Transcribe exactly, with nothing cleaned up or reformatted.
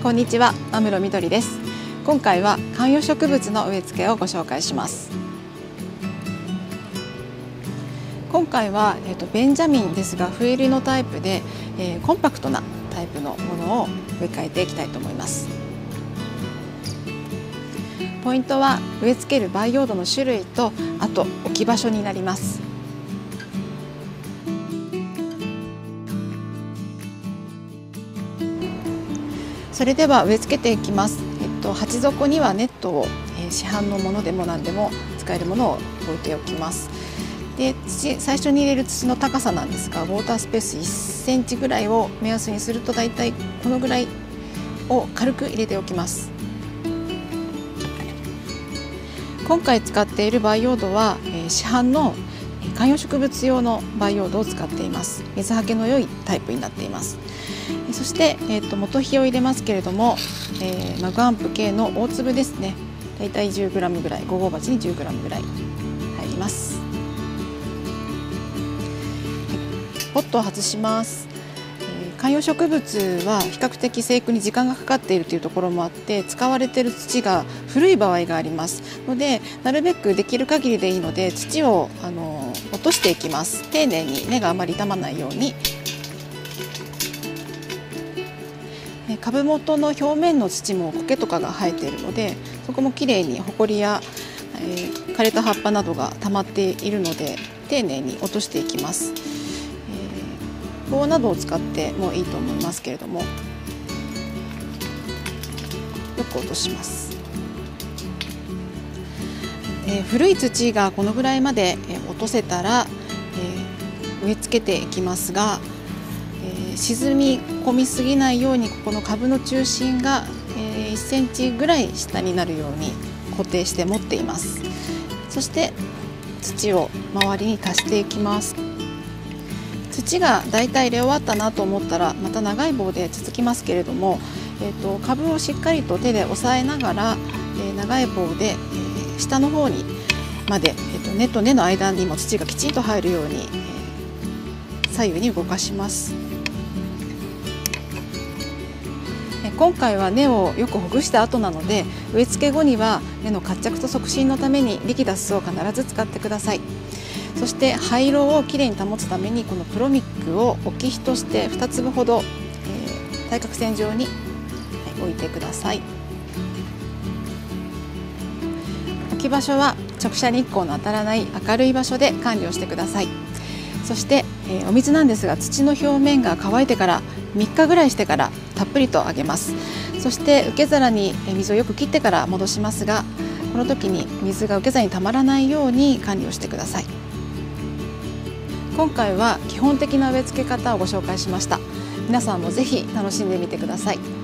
こんにちは、安室みどりです。今回は観葉植物の植え付けをご紹介します。今回は、えー、とベンジャミンですが冬入りのタイプで、えー、コンパクトなタイプのものを植え替えていきたいと思います。ポイントは植え付ける培養土の種類とあと置き場所になります。それでは植え付けていきます。えっと、鉢底にはネットを、えー、市販のものでも何でも使えるものを置いておきます。で、土、最初に入れる土の高さなんですが、ウォータースペースいっセンチぐらいを目安にすると、だいたいこのぐらいを軽く入れておきます。今回使っている培養土は、えー、市販の観葉植物用の培養土を使っています。水はけの良いタイプになっています。そして、えー、と元肥を入れますけれども、えー、マグアンプ系の大粒ですね。だいたい じゅうグラム ぐらい、ご号鉢に じゅうグラム ぐらい入ります。はい、ポットを外します。えー、観葉植物は比較的生育に時間がかかっているというところもあって、使われている土が古い場合がありますので、なるべくできる限りでいいので土をあの落としていきます。丁寧に根があまり傷まないように。株元の表面の土も苔とかが生えているので、そこもきれいにホコリや、えー、枯れた葉っぱなどが溜まっているので丁寧に落としていきます。えー、棒などを使ってもいいと思いますけれども、よく落とします。えー、古い土がこのぐらいまで落とせたら、えー、植え付けていきますが、えー、沈み込みすぎないようにここの株の中心が、えー、いっセンチぐらい下になるように固定して持っています。そして土を周りに足していきます。土がだいたい入れ終わったなと思ったらまた長い棒でつつきますけれども、えー、と株をしっかりと手で押さえながら、えー、長い棒で、えー、下の方にまで、えー、と根と根の間にも土がきちんと入るように、えー、左右に動かします。今回は根をよくほぐした後なので、植え付け後には根の活着と促進のためにリキダスを必ず使ってください。そして灰色をきれいに保つためにこのプロミックを置き火としてに粒ほど、えー、対角線上に置いてください。置き場所は直射日光の当たらない明るい場所で管理をしてください。そして、えー、お水なんですが、土の表面が乾いてからみっかぐらいしてからたっぷりとあげます。そして受け皿に水をよく切ってから戻しますが、この時に水が受け皿にたまらないように管理をしてください。今回は基本的な植え付け方をご紹介しました。皆さんもぜひ楽しんでみてください。